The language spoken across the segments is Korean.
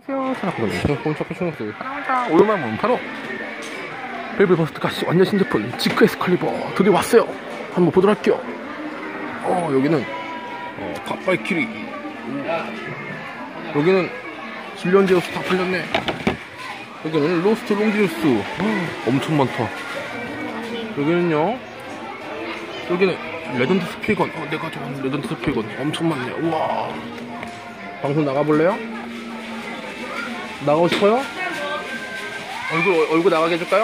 안녕하세요. 생각보다 홈쇼핑 신경쓰기 사랑합니다. 오랜만에 보면 바로 벨벳 버스트까지 완전 신제품 지크 에스컬리버 드디어 왔어요. 한번 보도록 할게요. 여기는 갓발키리, 여기는 질련제우스 다 풀렸네. 여기는 로스트 롱지우스 엄청 많다. 여기는요, 여기는 레전드 스피건, 내가 좋아하는 레전드 스피건 엄청 많네. 우와, 방송 나가볼래요? 나가고 싶어요? 얼굴 나가게 해줄까요?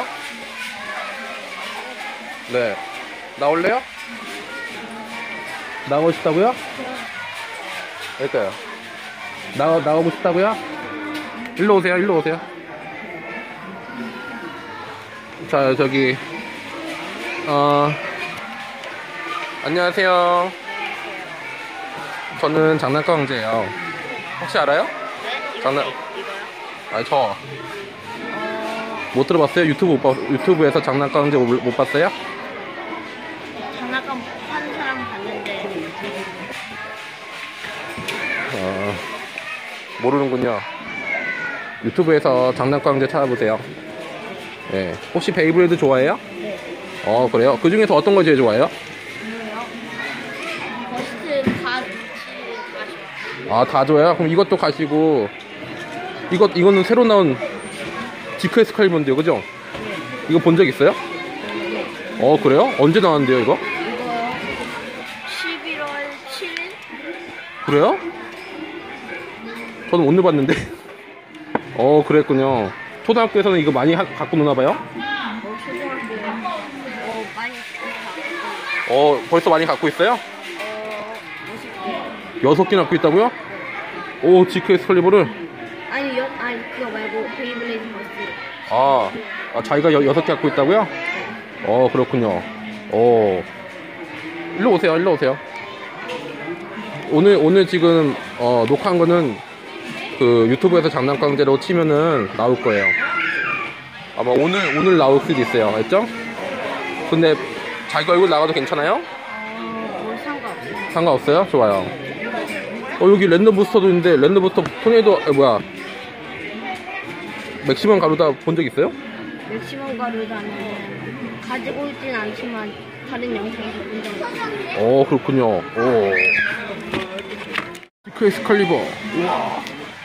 네. 나올래요? 나가고 싶다고요? 그러니까요. 나가고 싶다고요? 일로 오세요, 일로 오세요. 자, 저기, 안녕하세요. 저는 장난감 왕제예요. 혹시 알아요? 네? 장난, 이거요? 아니, 못 들어봤어요? 유튜브에서 장난감 왕제 못 봤어요? 장난감 하는 사람 봤는데 모르는군요. 유튜브에서 장난감 왕제 찾아보세요. 네. 혹시 베이블레이드 좋아해요? 네. 그래요? 그 중에서 어떤 거 제일 좋아해요? 버스트 가시. 다 좋아요? 그럼 이것도 가시고, 이거는 새로 나온 지크 에스칼리버인데요, 그죠? 네. 이거 본 적 있어요? 네. 그래요? 언제 나왔는데요, 이거? 이거요? 11월 7일? 그래요? 저는 오늘 봤는데. 그랬군요. 초등학교에서는 이거 많이 갖고 노나봐요? 초등학교에 많이 갖고 벌써 많이 갖고 있어요? 50개. 6개나 갖고 있다고요? 지크 에스칼리버를? 아니 그거 말고 베이블레이드 버스. 자기가 6개 갖고 있다고요? 그렇군요. 일로 오세요, 일로 오세요. 오늘 지금, 녹화한 거는 그 유튜브에서 장난감제로 치면은 나올 거예요. 아마 오늘 나올 수도 있어요. 알죠? 근데 자기 얼굴 나가도 괜찮아요? 상관없어요. 상관없어요? 좋아요. 여기 랜덤 부스터도 있는데, 랜덤 부스터 토네이도, 맥시멈 가루다 본 적 있어요? 맥시멈 가루다는 가지고 있진 않지만 다른 영상에서 본 적 있어요. 그렇군요. 지크 에스칼리버. 우와.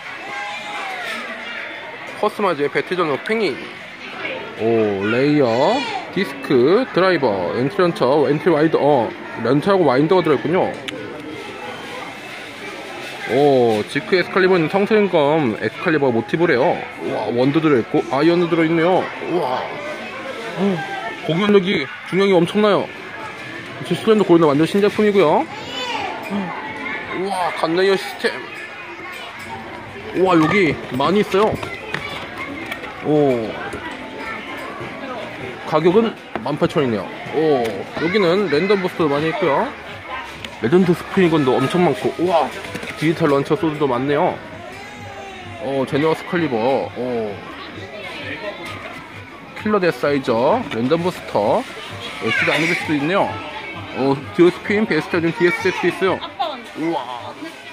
커스마즈의 배틀전으로 팽이. 레이어, 디스크, 드라이버, 엔트리 런처, 엔트리 와이더. 런처하고 와인더가 들어있군요. 지크 에스칼리버는 성스랭검 에스칼리버 모티브래요. 우와, 원도 들어있고 아이언도 들어있네요. 우와, 공격력이, 중량이 엄청나요. 슬렌더 골드 완전 신제품이고요. 우와, 갓레이어 시스템. 우와, 여기 많이 있어요. 가격은 18,000원이네요. 여기는 랜덤 부스도 많이 있고요. 레전드 스프링건도 엄청 많고, 우와, 디지털 런처 소드도 많네요. 제너러스 칼리버, 킬러 데사이저, 랜덤 부스터, LCD 아니비스도 있네요. 듀얼 스핀, 베스트 중 DS 세트 있어요. 우와.